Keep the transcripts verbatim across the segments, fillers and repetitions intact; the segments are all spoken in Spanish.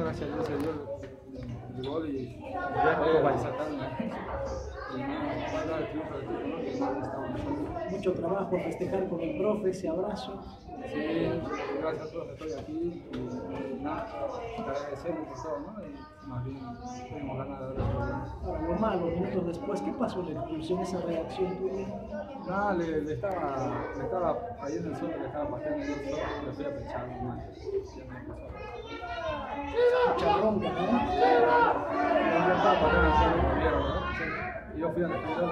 gracias a Dios se dio el, el gol y ya voy a saltarme. Y no, va a dar el triunfo al equipo, ¿no? Que no estaba nosotros. Mucho trabajo festejar con el profe, ese abrazo. Sí, gracias a todos que estoy aquí y nada, agradecerles por todo, ¿no? Y más bien tenemos ganas de dar el problema. Ahora, lo malo, minutos después, ¿qué pasó en la expulsión, esa reacción tuya? Nada, le, le estaba, le estaba ahí en el suelo, le estaba pateando yo solo, le fui a pechar nomás. Mucha bronca, ¿no? Yo estaba pateando el suelo, me vieron, ¿no? Y yo fui a defender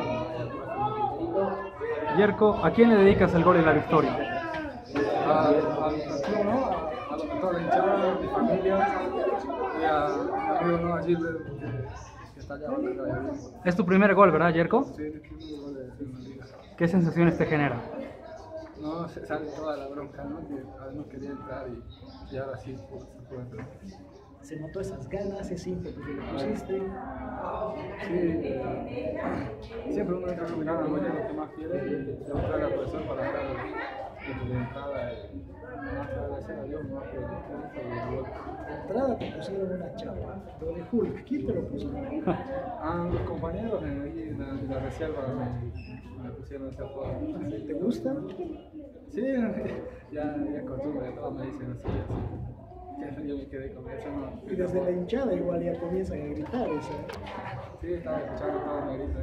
y Yerko, ¿a quién le dedicas el gol y la victoria? a, al club, ¿no? A, a los que toda la hinchada, a mi familia y a mi amigo, ¿no? A Gilbert, que, que está allá abajo, que vaya bien. Es tu primer gol, ¿verdad, Yerko? Sí, el primer gol de, de una liga. ¿Qué sensaciones te genera? No, se sale toda la bronca, ¿no? Que a veces no quería entrar y, y ahora sí pues, se puede entrar. Se notó esas ganas, ese ímpetu que le pusiste. Sí, eh, siempre uno entra con ganas, ¿no? Es lo que más quiere, demostrar la presión para estar desde la entrada. Y, más que agradecer a Dios, ¿no? Por el triunfo y el gol. De entrada te pusieron una chapa, doble Hulk. ¿Quién te lo puso? Ah, los compañeros de ahí en la, de la reserva me, me pusieron ese apodo. ¿Te gusta? Sí, ya, ya costumbre, todos me dicen así, así. Ya, yo me quedé con eso, ¿no? Y desde la hinchada igual ya comienzan a gritar eso. Sí, estaba escuchando toda la grita.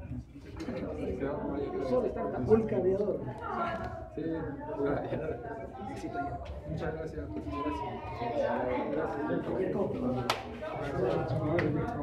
Hulk aviador. Sí, Éxito ya. muchas gracias. Gracias. Gracias. Gracias.